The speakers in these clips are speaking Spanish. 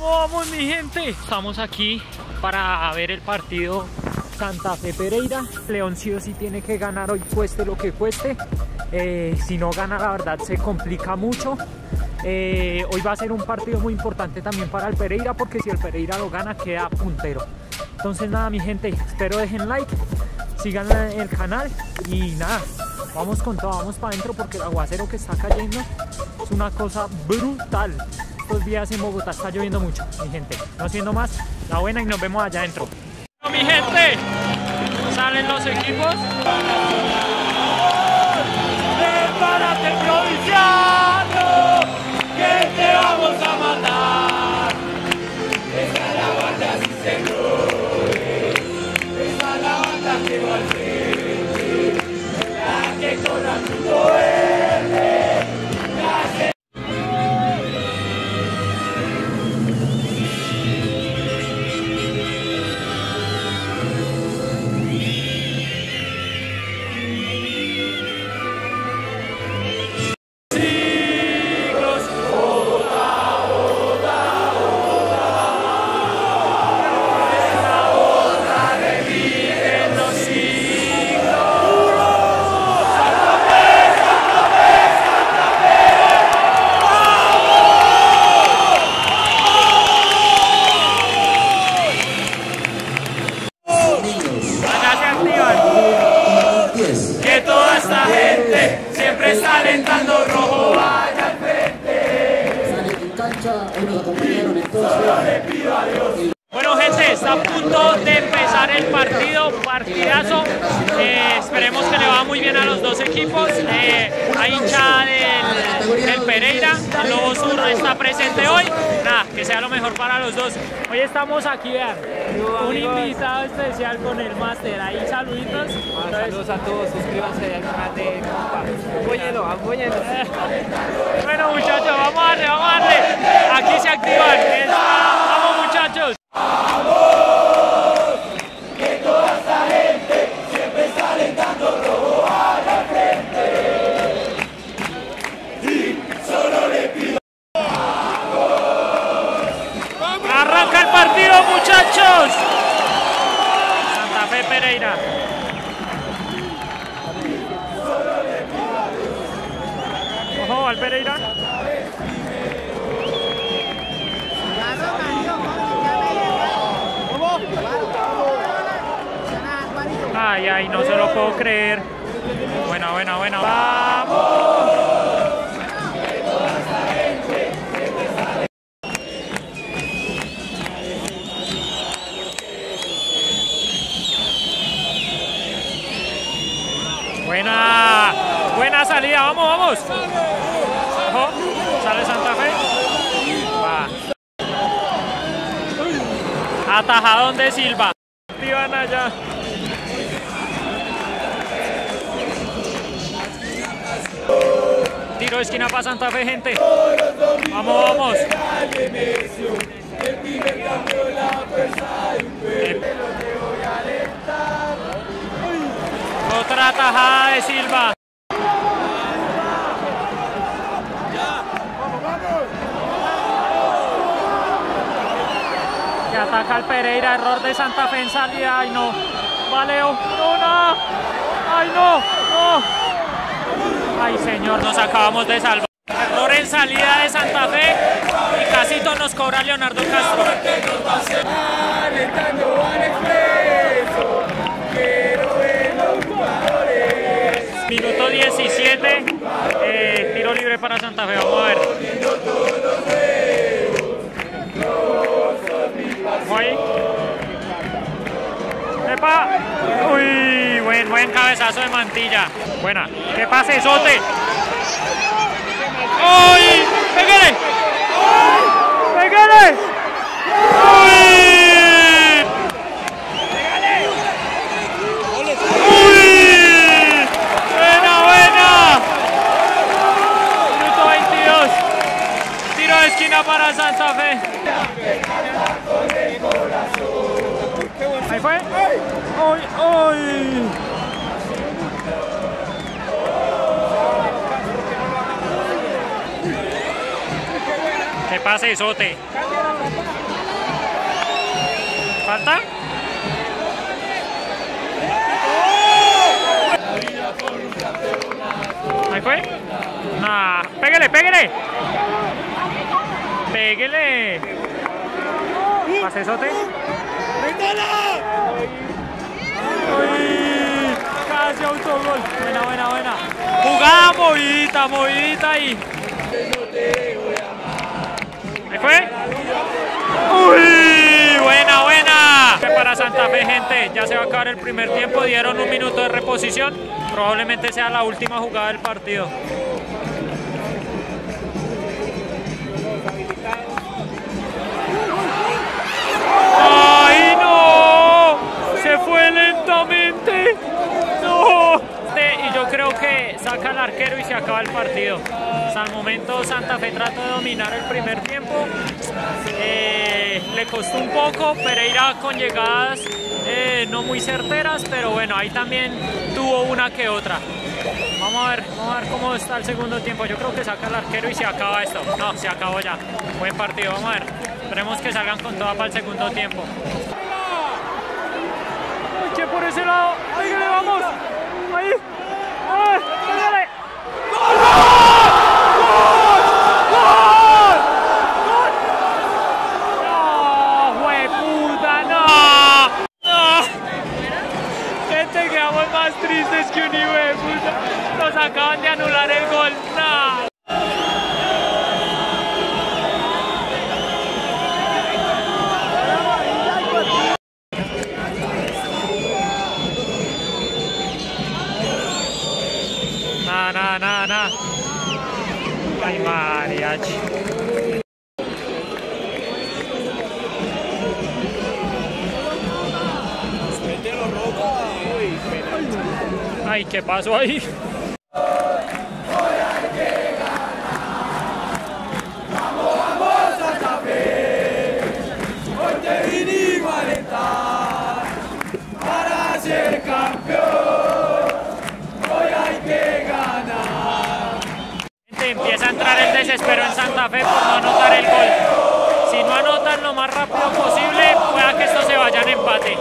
Vamos mi gente, estamos aquí para ver el partido Santa Fe Pereira. León sí o sí tiene que ganar hoy, cueste lo que cueste. Si no gana, la verdad se complica mucho. Hoy va a ser un partido muy importante también para el Pereira, porque si el Pereira lo gana queda puntero. Entonces nada mi gente, espero dejen like, sigan el canal y nada, vamos con todo, vamos para adentro porque el aguacero que está cayendo es una cosa brutal. Estos días en Bogotá está lloviendo mucho, mi gente. No siendo más, la buena y nos vemos allá adentro. Mi gente, salen los equipos. ¡Prepárate, provinciano! ¡Que te vamos a matar! Esa es la banda, sí señores. Esa es la banda que va al frente. La que con azul verde. Siempre está alentando rojo, vaya al frente. Sale en cancha, hoy nos acompañaron entonces. Bueno gente, está a punto de empezar el partido, partidazo. Esperemos que le va muy bien a los dos equipos. Hay hinchada del Pereira, el Lobo Sur está presente hoy. Nada, que sea lo mejor para los dos. Hoy estamos aquí, vean, un invitado especial con el máster. Ahí saluditos. Saludos a todos, suscríbanse al canal de compa. Apóyenlo. Bueno muchachos, vamos a darle. Aquí se activan. Vamos muchachos. Que toda esta gente siempre está alentando rojo al frente. Y solo le pido. Arranca el partido muchachos. Santa Fe Pereira. Ojo al Pereira. Ay, no se lo puedo creer. Buena. ¡Vamos! Buena salida, vamos. Ojo, sale Santa Fe. Va. Atajadón de Silva. Activan allá. Tiro de esquina para Santa Fe, gente. Vamos. Otra atajada de Silva. Que ataca al Pereira, error de Santa Fe en salida. Ay no, Valeo, no. Ay no. Ay señor, nos acabamos de salvar. Error en salida de Santa Fe y casito nos cobra Leonardo Castro. Minuto 17, tiro libre para Santa Fe, vamos a ver. Ahí. ¡Epa! Uy, buen cabezazo de Mantilla. Buena. ¡Qué pase, Sote! ¡Uy! ¡Pégale! ¡Uy! Buena. Minuto 22. Tiro de esquina para Santa Fe. Ahí fue. ¡Uy! ¡Qué pase, Sote! ¿Falta? ¿Ahí fue? Nah, pégale, pégale. Pégale. Pasesote. Uy, casi autogol. Buena, buena, buena. Jugada movidita, movidita ahí. ¿Ahí fue? Uy, buena, buena. Para Santa Fe, gente, ya se va a acabar el primer tiempo. Dieron un minuto de reposición. Probablemente sea la última jugada del partido. ¡Ay, no! Se fue lentamente. ¡No! Y yo creo que saca al arquero y se acaba el partido. Hasta el momento Santa Fe trató de dominar el primer tiempo. Le costó un poco. Pereira con llegadas no muy certeras, pero bueno, ahí también tuvo una que otra. Vamos a ver cómo está el segundo tiempo. Yo creo que saca el arquero y se acaba esto. No, se acabó ya. Buen partido, vamos a ver. Esperemos que salgan con toda para el segundo tiempo. ¡Che por ese lado! ¡Ahí le vamos! ¡Ahí! ¡Ay! ¡Dale! ¡Gol! ¡Gol! ¡Gol! ¡No! ¡Jueputa! ¡No! ¡No! Gente, quedamos más tristes que un hijueputa. Nos acaban de anular el gol. ¡No! Nada. Ay, mariachi. Ay, ¿qué pasó ahí? Vamos Santa Fe, hoy te vinimos a alentar para ser campeón, hoy hay que ganar. Empieza a entrar el desespero en Santa Fe por no anotar el gol. Si no anotan lo más rápido posible, pueda que esto se vaya en empate.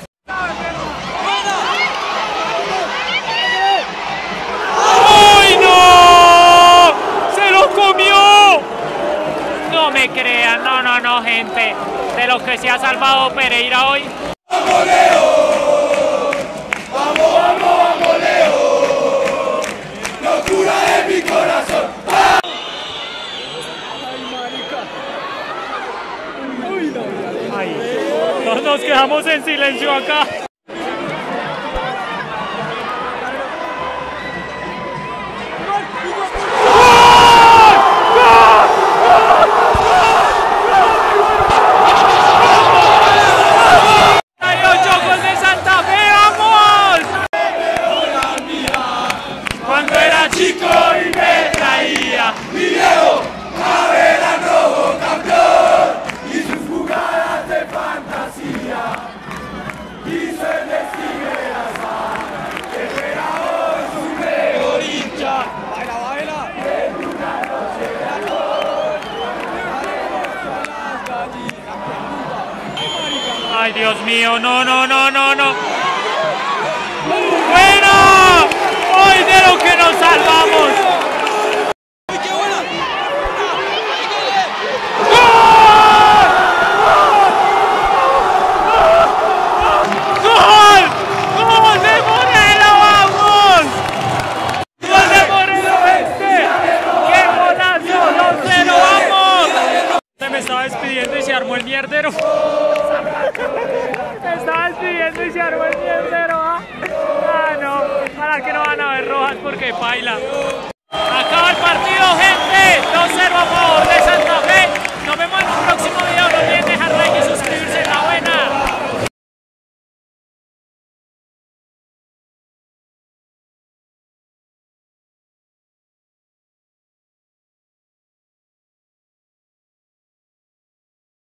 ¡Ay, no! ¡Se lo comió! No me crean, no, gente. De lo que se ha salvado Pereira hoy. ¡Vamos, Leo! ¡Vamos, Leo! ¡Locura de mi corazón! Ay, todos nos quedamos en silencio acá. Chico y me traía mi viejo Javelán rojo campeón y sus jugadas de fantasía hizo el destino de la sala que fuera hoy su mejor hincha. Baila en una noche de alcohol haremos a las gallinas. Ay, Dios mío, no. ¡Buena! ¡Hoy de lo que nos salvamos! ¡Ay, qué buena! ¡Gol! ¡Gol de Morelo, vamos! ¡Gol de Morelo, gente! ¡Qué golazo! ¡2-0, vamos! Se me estaba despidiendo y se armó el mierdero. Me estaba despidiendo y se armó el mierdero, ¿ah? Ah, no. Para que no van a ver rojas porque baila. Acaba el partido, gente. 2-0 a favor de Santa Fe. Nos vemos en un próximo video. No olviden dejar like y suscribirse.